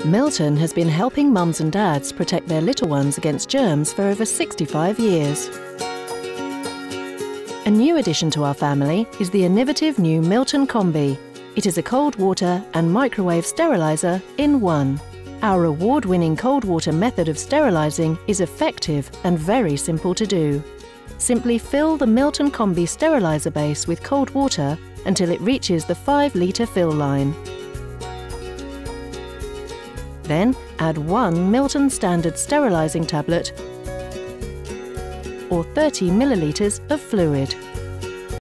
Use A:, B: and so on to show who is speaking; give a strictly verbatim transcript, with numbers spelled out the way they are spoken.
A: Milton has been helping mums and dads protect their little ones against germs for over sixty-five years. A new addition to our family is the innovative new Milton Combi. It is a cold water and microwave sterilizer in one. Our award-winning cold water method of sterilizing is effective and very simple to do. Simply fill the Milton Combi sterilizer base with cold water until it reaches the five litre fill line. Then add one Milton Standard sterilizing tablet or thirty millilitres of fluid.